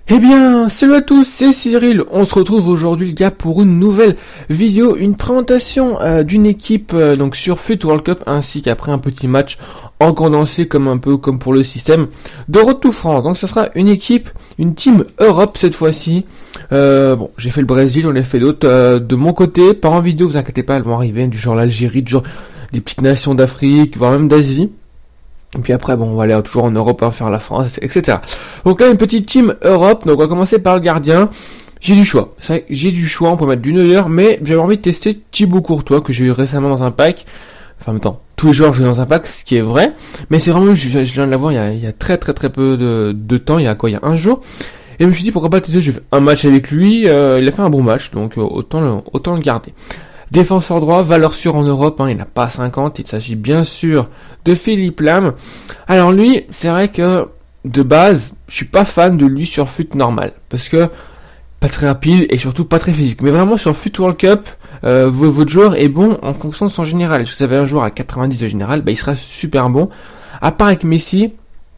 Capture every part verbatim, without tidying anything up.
Eh bien, salut à tous, c'est Cyril. On se retrouve aujourd'hui, les gars, pour une nouvelle vidéo, une présentation euh, d'une équipe euh, donc sur F U T World Cup, ainsi qu'après un petit match en condensé, comme un peu comme pour le système de Road to France. Donc, ce sera une équipe, une team Europe cette fois-ci. Euh, bon, j'ai fait le Brésil, j'en ai fait d'autres euh, de mon côté, pas en vidéo, vous inquiétez pas, elles vont arriver, du genre l'Algérie, du genre des petites nations d'Afrique, voire même d'Asie. Et puis après, bon, on va aller toujours en Europe, hein, faire la France, et cetera. Donc là, une petite team Europe. Donc on va commencer par le gardien. J'ai du choix. C'est vrai que j'ai du choix, on peut mettre du Neuer, mais j'avais envie de tester Thibaut Courtois, que j'ai eu récemment dans un pack. Enfin, en même temps, tous les joueurs jouent dans un pack, ce qui est vrai. Mais c'est vraiment, je, je viens de l'avoir il y a, il y a très très très peu de, de temps, il y a quoi, il y a un jour. Et je me suis dit, pourquoi pas tester, j'ai fait un match avec lui, euh, il a fait un bon match, donc euh, autant, le, autant le garder. Défenseur droit, valeur sûre en Europe, hein, il n'a pas cinquante, il s'agit bien sûr de Philippe Lam. Alors lui, c'est vrai que de base, je suis pas fan de lui sur F U T normal, parce que pas très rapide et surtout pas très physique. Mais vraiment sur F U T World Cup, euh, votre joueur est bon en fonction de son général. Si vous avez un joueur à quatre-vingt-dix de général, bah il sera super bon. À part avec Messi,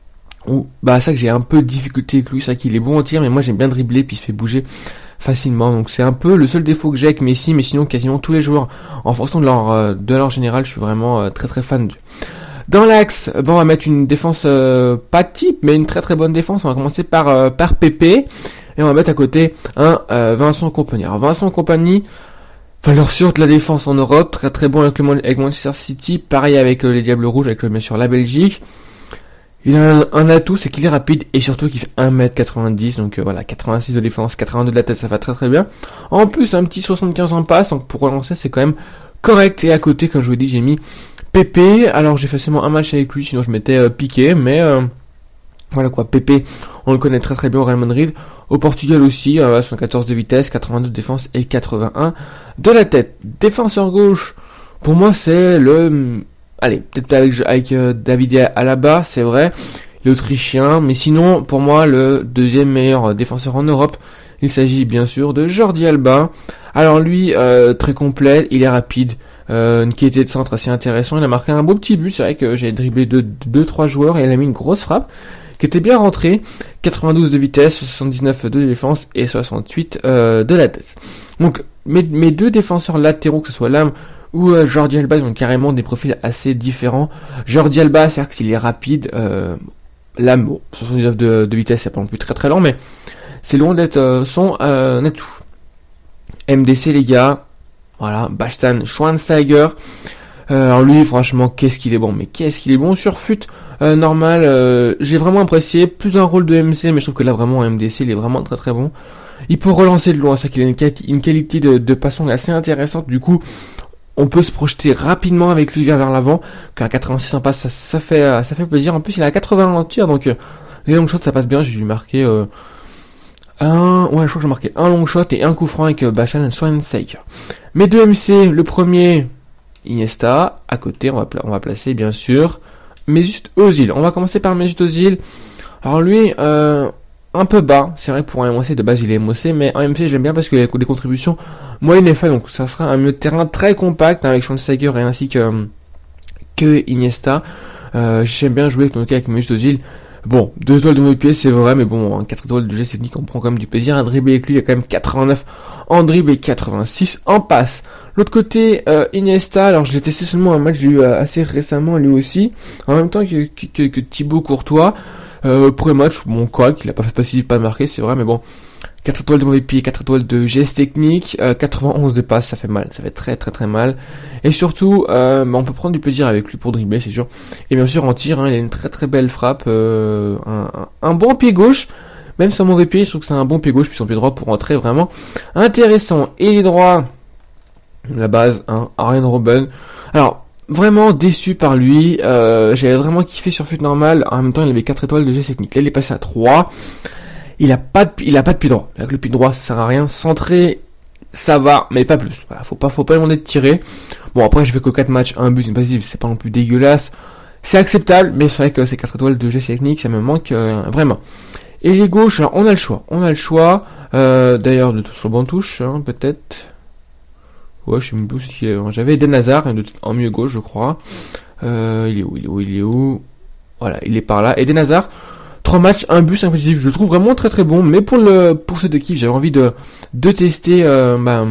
où bah ça que j'ai un peu de difficulté avec lui, c'est vrai qu'il est bon en tir, mais moi j'aime bien dribbler puis il se fait bouger facilement, donc c'est un peu le seul défaut que j'ai avec Messi, mais sinon quasiment tous les joueurs en fonction de leur euh, de leur général, je suis vraiment euh, très très fan de. Dans l'axe, bon, on va mettre une défense euh, pas type, mais une très très bonne défense. On va commencer par euh, par Pépé et on va mettre à côté un euh, Vincent Kompany. Alors Vincent Kompany, valeur sûre de la défense en Europe, très très bon avec le avec Manchester City, pareil avec euh, les Diables Rouges, avec le bien sûr la Belgique. Il a un, un atout, c'est qu'il est rapide et surtout qu'il fait un mètre quatre-vingt-dix, donc euh, voilà, quatre-vingt-six de défense, quatre-vingt-deux de la tête, ça va très très bien. En plus, un petit soixante-quinze en passe, donc pour relancer, c'est quand même correct. Et à côté, comme je vous ai dit, j'ai mis Pépé. Alors j'ai fait seulement un match avec lui, sinon je m'étais euh, piqué, mais euh, voilà quoi, Pépé, on le connaît très très bien au Real Madrid. Au Portugal aussi, euh, soixante-quatorze de vitesse, quatre-vingt-deux de défense et quatre-vingt-un de la tête. Défenseur gauche, pour moi c'est le... Allez, peut-être avec, avec euh, David Alaba, c'est vrai, l'Autrichien, mais sinon, pour moi, le deuxième meilleur défenseur en Europe, il s'agit bien sûr de Jordi Alba. Alors lui, euh, très complet, il est rapide, euh, une qualité de centre assez intéressant, il a marqué un beau petit but, c'est vrai que j'ai dribblé deux, deux, trois joueurs et il a mis une grosse frappe, qui était bien rentrée, quatre-vingt-douze de vitesse, soixante-dix-neuf de défense et soixante-huit euh, de la tête. Donc, mes, mes deux défenseurs latéraux, que ce soit Lam ou euh, Jordi Alba, ils ont carrément des profils assez différents. Jordi Alba, c'est-à-dire qu'il est rapide, euh, Lam, bon, soixante-dix-neuf de, de vitesse, c'est pas non plus très très lent, mais c'est loin d'être euh, son euh, atout. M D C les gars, voilà, Bastian Schweinsteiger, euh, alors lui franchement qu'est-ce qu'il est bon, mais qu'est-ce qu'il est bon sur F U T euh, normal, euh, j'ai vraiment apprécié, plus un rôle de M C, mais je trouve que là vraiment M D C il est vraiment très très bon. Il peut relancer de loin, c'est qu'il a une, quali- une qualité de, de passant assez intéressante, du coup on peut se projeter rapidement avec lui vers, vers l'avant, qu'à quatre-vingt-six en passe, ça, ça fait ça fait plaisir. En plus, il a quatre-vingts en tir, donc euh, les long shots ça passe bien. J'ai dû marquer euh, un, ouais, je crois que j'ai marqué un long shot et un coup franc avec euh, Bastian Schweinsteiger. Mes deux M C, le premier Iniesta, à côté, on va pla- on va placer bien sûr Mesut Özil. On va commencer par Mesut Özil. Alors lui, euh, un peu bas, c'est vrai pour un M O C, de base il est M O C, mais en M C j'aime bien parce qu'il a des contributions moyennes et faibles, donc ça sera un milieu de terrain très compact, hein, avec Schweinsteiger et ainsi que, que Iniesta. Euh, j'aime bien jouer avec, avec Mesut Özil. Bon, deux étoiles de mauvais pied c'est vrai, mais bon, quatre étoiles de geste technique, on prend quand même du plaisir à dribbler avec lui, il y a quand même quatre-vingt-neuf en dribble et quatre-vingt-six en passe. L'autre côté, euh, Iniesta, alors je l'ai testé seulement un match, j'ai eu euh, assez récemment lui aussi, en même temps que, que, que, que Thibaut Courtois. Euh, premier match, bon quoi, qu'il a pas fait passif, pas marqué, c'est vrai, mais bon, quatre étoiles de mauvais pied, quatre étoiles de geste technique, euh, quatre-vingt-onze de passe, ça fait mal, ça fait très très très mal. Et surtout, euh, bah, on peut prendre du plaisir avec lui pour dribbler, c'est sûr. Et bien sûr, en tir, hein, il a une très très belle frappe, euh, un, un, un bon pied gauche, même sans mauvais pied, je trouve que c'est un bon pied gauche, puis son pied droit pour rentrer vraiment intéressant. Et les droits, la base, hein, Arjen Robben. Alors, vraiment déçu par lui, euh, j'avais vraiment kiffé sur F U T normal, en même temps il avait quatre étoiles de geste technique, là il est passé à trois, il a pas de, il a pas de pied droit, avec le pied droit ça sert à rien, centré, ça va, mais pas plus, voilà, faut pas, faut pas demander de tirer, bon après j'ai fait que quatre matchs, un but, une passe, c'est pas non plus dégueulasse, c'est acceptable, mais c'est vrai que ces quatre étoiles de geste technique, ça me manque, euh, vraiment. Et les gauches, alors on a le choix, on a le choix, euh, d'ailleurs de sur le banc de touche, hein, peut-être. Ouais, je sais même plus si euh, j'avais Eden Hazard en mieux gauche, je crois. Euh, il est où, il est où, il est où Voilà, il est par là. Eden Hazard, trois matchs, un but, cinq positifs. Je le trouve vraiment très très bon. Mais pour le pour cette équipe, j'avais envie de de tester euh, bah,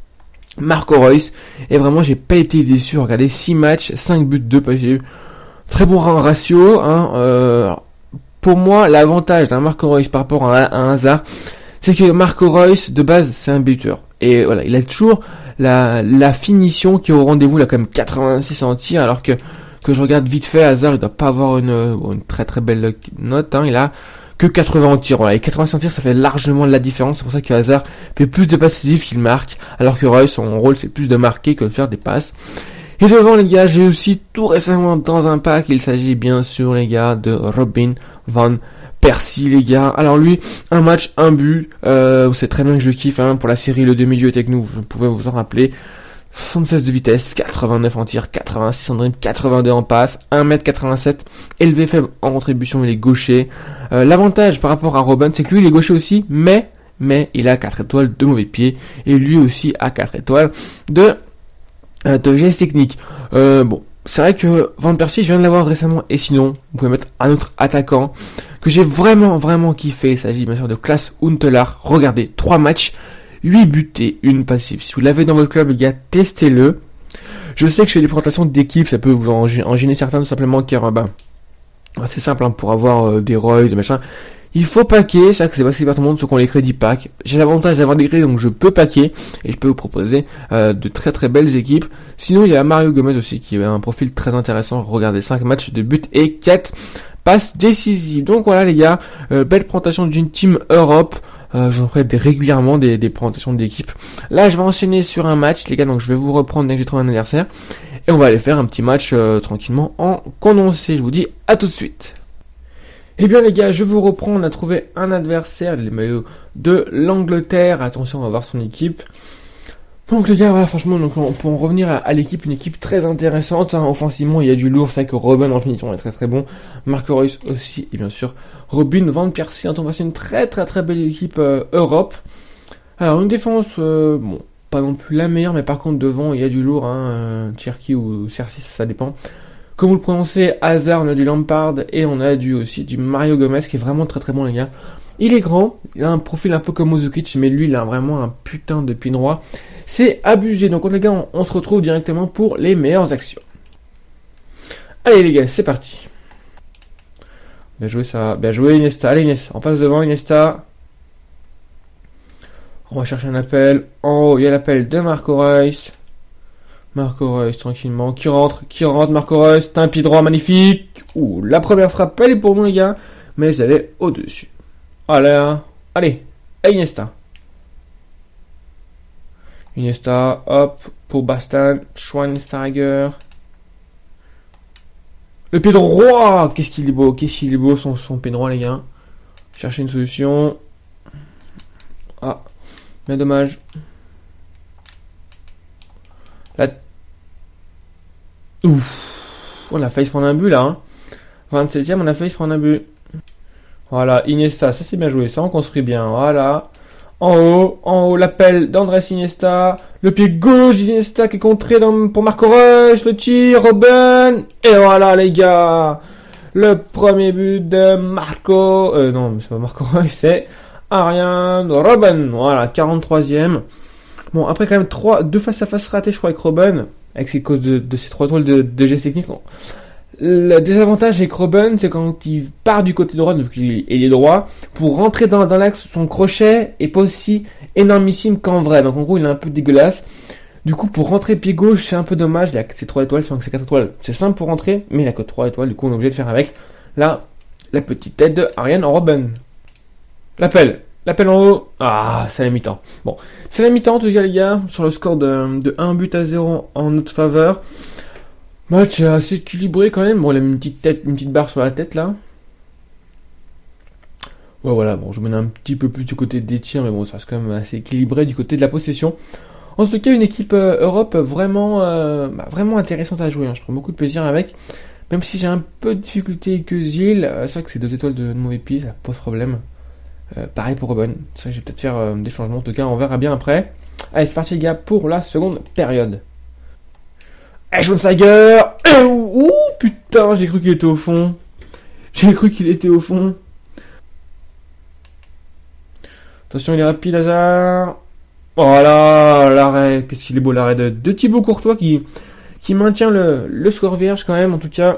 Marco Reus. Et vraiment, j'ai pas été déçu. Regardez, six matchs, cinq buts, deux positifs. Très bon ratio. Hein, euh, pour moi, l'avantage d'un Marco Reus par rapport à un, à un Hazard, c'est que Marco Reus, de base, c'est un buteur. Et voilà, il a toujours la, la finition qui est au rendez-vous, là, quand même quatre-vingt-six en tir, alors que, que je regarde vite fait, Hazard, il doit pas avoir une, une très très belle note, hein, il a que quatre-vingts en tir, voilà, et quatre-vingt-six en tir, ça fait largement la différence, c'est pour ça que Hazard fait plus de passes décisives qu'il marque, alors que Reus, son rôle, c'est plus de marquer que de faire des passes. Et devant, les gars, j'ai aussi tout récemment dans un pack, il s'agit bien sûr, les gars, de Robin van Persie, les gars. Alors lui, un match, un but. Euh, c'est très bien que je le kiffe, hein, pour la série Le Demi-Dieu avec nous. Vous pouvez vous en rappeler. soixante-seize de vitesse, quatre-vingt-neuf en tir, quatre-vingt-six en dribble, quatre-vingt-deux en passe, un mètre quatre-vingt-sept, élevé faible en contribution, il est gaucher. Euh, l'avantage par rapport à Robin, c'est que lui, il est gaucher aussi, mais, mais, il a quatre étoiles de mauvais pied, et lui aussi a quatre étoiles de, euh, de geste technique. Euh, bon. C'est vrai que Van Persie, je viens de l'avoir récemment, et sinon, vous pouvez mettre un autre attaquant que j'ai vraiment, vraiment kiffé. Il s'agit bien sûr de Klaas Huntelaar. Regardez, trois matchs, huit buts et une passive. Si vous l'avez dans votre club, les gars, testez-le. Je sais que chez les présentations d'équipe, ça peut vous en, en gêner certains, tout simplement, car, bah, c'est simple, hein, pour avoir euh, des Roy, des machins. Il faut paquer, c'est vrai que c'est passé par tout le monde, ceux qui ont les crédits pack. J'ai l'avantage d'avoir des crédits, donc je peux paquer, et je peux vous proposer euh, de très très belles équipes. Sinon, il y a Mario Gomez aussi, qui a un profil très intéressant. Regardez, cinq matchs de but et quatre passes décisives. Donc voilà les gars, euh, belle présentation d'une Team Europe. Euh, J'en ferai des, régulièrement des, des présentations d'équipe. Là, je vais enchaîner sur un match, les gars, donc je vais vous reprendre dès que j'ai trouvé un adversaire. Et on va aller faire un petit match euh, tranquillement en condensé. Je vous dis à tout de suite. Eh bien les gars, je vous reprends, on a trouvé un adversaire, les maillots de l'Angleterre. Attention, on va voir son équipe. Donc les gars, voilà, franchement, donc on peut en revenir à, à l'équipe, une équipe très intéressante, hein. Offensivement, il y a du lourd, c'est vrai que Robin en finition est très très bon, Marco Reus aussi, et bien sûr Robin van Persie, hein. Donc c'est une très très très belle équipe euh, Europe. Alors une défense, euh, bon, pas non plus la meilleure, mais par contre devant, il y a du lourd, hein, euh, Cherki ou Cersei, ça dépend. Comme vous le prononcez, Hazard, on a du Lampard, et on a du aussi du Mario Gomez, qui est vraiment très très bon les gars. Il est grand, il a un profil un peu comme Ozukic, mais lui il a vraiment un putain de pied droit. C'est abusé, donc les gars, on, on se retrouve directement pour les meilleures actions. Allez les gars, c'est parti. Bien joué ça, bien joué Iniesta, allez Iniesta, on passe devant Iniesta. On va chercher un appel, en haut il y a l'appel de Marco Reus. Marco Reus tranquillement, qui rentre, qui rentre Marco Reus, c'est un pied droit magnifique. Ouh, la première frappe, elle est pour nous les gars, mais elle est au-dessus. Allez, allez, Iniesta. Iniesta, hop, pour Bastian Schweinsteiger. Le pied droit, qu'est-ce qu'il est beau, qu'est-ce qu'il est beau son, son pied droit les gars. Chercher une solution. Ah, bien dommage. La... Ouf, on a failli se prendre un but là. Hein. vingt-septième, on a failli se prendre un but. Voilà, Iniesta, ça c'est bien joué, ça on construit bien, voilà. En haut, en haut, l'appel d'Andrés Iniesta. Le pied gauche d'Iniesta qui est contré dans, pour Marco Reus. Le tir, Robin. Et voilà, les gars. Le premier but de Marco. Euh, non, mais c'est pas Marco Reus, c'est Arjen Robben. Voilà, quarante-troisième. Bon, après, quand même, trois, deux face à face ratés, je crois, avec Robben. Avec ses causes de, de ces trois toiles de, de gestes techniques. Bon. Le désavantage avec Robben, c'est quand il part du côté droit, donc il, il est droit, pour rentrer dans, dans l'axe, son crochet est pas aussi énormissime qu'en vrai. Donc en gros, il est un peu dégueulasse. Du coup, pour rentrer pied gauche, c'est un peu dommage. Il a que ses trois étoiles, c'est ses quatre étoiles. C'est simple pour rentrer, mais il a que trois étoiles. Du coup, on est obligé de faire avec. Là, la petite tête de Arjen Robben. L'appel. L'appel en haut. Ah, c'est la mi-temps. Bon, c'est la mi-temps, en tout cas, les gars, sur le score de, de un but à zéro en notre faveur. Match assez équilibré quand même. Bon, il a mis une petite tête, une petite barre sur la tête là. Ouais, voilà. Bon, je mène un petit peu plus du côté des tirs, mais bon, ça reste quand même assez équilibré du côté de la possession. En tout cas, une équipe euh, Europe vraiment, euh, bah, vraiment intéressante à jouer. Hein. Je prends beaucoup de plaisir avec. Même si j'ai un peu de difficulté avec Özil, euh, c'est vrai que c'est deux étoiles de mauvais pied, ça pose problème. Euh, pareil pour Robben. C'est vrai que je vais peut-être faire euh, des changements. En tout cas, on verra bien après. Allez, c'est parti les gars pour la seconde période. Schweinsteiger. Ouh, putain, j'ai cru qu'il était au fond. J'ai cru qu'il était au fond. Attention, il est rapide, Hazard. Voilà, l'arrêt. Qu'est-ce qu'il est beau, l'arrêt de, de Thibaut Courtois qui, qui maintient le, le score vierge quand même, en tout cas.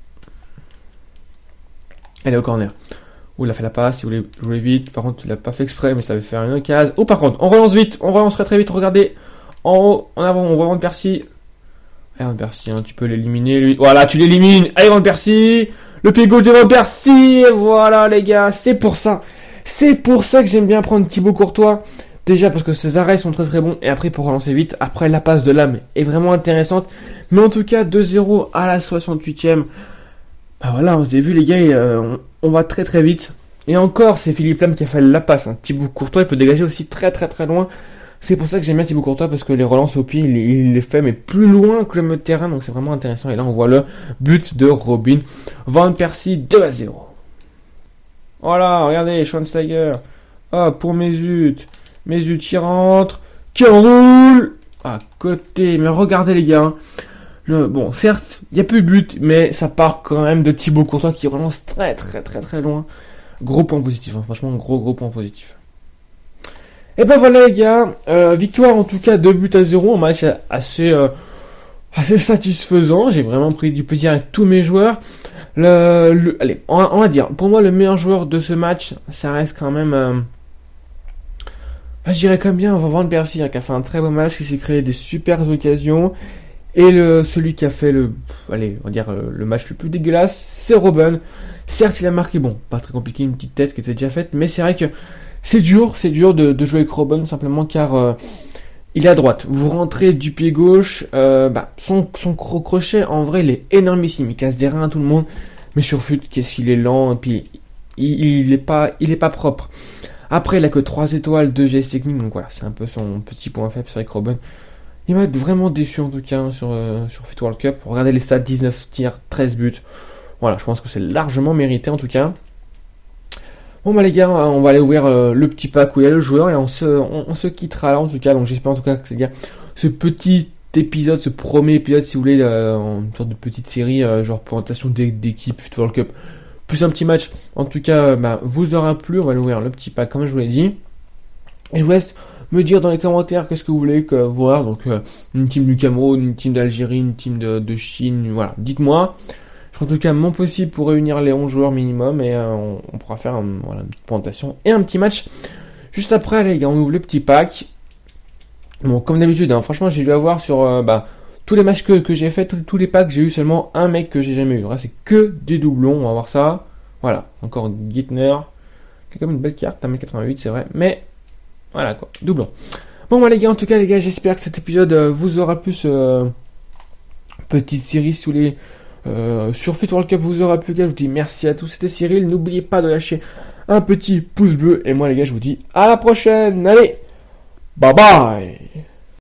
Elle est au corner. Oh, il a fait la passe, il voulait jouer vite. Par contre, il l'a pas fait exprès, mais ça va faire une occasion. Oh, par contre, on relance vite. On relance très très vite. Regardez. En haut, en avant, on voit Van Persie. Allez, Van Persie, hein, tu peux l'éliminer, lui. Voilà, tu l'élimines. Allez, Van Persie. Le pied gauche de Van Persie. Et voilà, les gars. C'est pour ça. C'est pour ça que j'aime bien prendre Thibaut Courtois. Déjà parce que ses arrêts sont très très bons. Et après, pour relancer vite. Après, la passe de l'âme est vraiment intéressante. Mais en tout cas, deux zéro à la soixante-huitième. Bah voilà, vous avez vu, les gars, euh, on, on va très très vite. Et encore, c'est Philippe Lam qui a fait la passe. Hein. Thibaut Courtois, il peut dégager aussi très très très loin. C'est pour ça que j'aime bien Thibaut Courtois, parce que les relances au pied, il, il les fait, mais plus loin que le milieu de terrain, donc c'est vraiment intéressant. Et là, on voit le but de Robin Van Persie, deux à zéro. Voilà, regardez, Schweinsteiger. Ah, pour Mesut. Mesut qui rentre, qui enroule. À côté, mais regardez les gars. Le, bon, certes, il n'y a plus de but, mais ça part quand même de Thibaut Courtois qui relance très très très très loin. Gros point positif, hein, franchement, gros gros point positif. Et ben voilà les gars, euh, victoire en tout cas deux buts à zéro, un match assez euh, assez satisfaisant. J'ai vraiment pris du plaisir avec tous mes joueurs. Le, le allez, on va, on va dire, pour moi le meilleur joueur de ce match, ça reste quand même, euh, bah, je dirais quand même bien Van Persie, hein, qui a fait un très beau match, qui s'est créé des super occasions. Et le celui qui a fait le, allez, on va dire le, le match le plus dégueulasse, c'est Robben. Certes, il a marqué, bon, pas très compliqué, une petite tête qui était déjà faite, mais c'est vrai que c'est dur, c'est dur de, de jouer avec Robben, simplement car euh, il est à droite. Vous rentrez du pied gauche, euh, bah, son, son gros crochet, en vrai, il est énormissime. Il casse des reins à tout le monde, mais sur fut, qu'est-ce qu'il est lent, et puis il, il est pas, il est pas propre. Après, il a que trois étoiles, deux gestes techniques, donc voilà, c'est un peu son petit point faible, c'est vrai que Robben, il m'a vraiment déçu en tout cas hein, sur, euh, sur Foot World Cup. Regardez les stats, dix-neuf tirs, treize buts. Voilà, je pense que c'est largement mérité en tout cas. Bon bah les gars, on va aller ouvrir euh, le petit pack où il y a le joueur et on se, on, on se quittera là en tout cas. Donc j'espère en tout cas que les gars, ce petit épisode, ce premier épisode si vous voulez, euh, une sorte de petite série, euh, genre présentation d'équipe Foot World Cup, plus un petit match, en tout cas euh, bah, vous aura plu. On va aller ouvrir le petit pack comme je vous l'ai dit. Et je vous laisse me dire dans les commentaires qu'est-ce que vous voulez que, voir. Donc euh, une team du Cameroun, une team d'Algérie, une team de, de Chine, voilà, dites-moi. Je ferai en tout cas mon possible pour réunir les onze joueurs minimum et euh, on, on pourra faire un, voilà, une petite présentation et un petit match juste après les gars. On ouvre le petit pack. Bon, comme d'habitude, hein, franchement j'ai dû avoir sur euh, bah, tous les matchs que, que j'ai fait, tous, tous les packs, j'ai eu seulement un mec que j'ai jamais eu. Le reste c'est que des doublons, on va voir ça. Voilà, encore Gittner, qui a comme une belle carte, un mètre quatre-vingt-huit c'est vrai, mais voilà quoi, doublon. Bon bah les gars, en tout cas les gars, j'espère que cet épisode euh, vous aura plu, ce euh, petite série sous les euh, sur Foot World Cup vous aura plu les gars. Je vous dis merci à tous, c'était Cyril, n'oubliez pas de lâcher un petit pouce bleu et moi les gars je vous dis à la prochaine, allez, bye bye.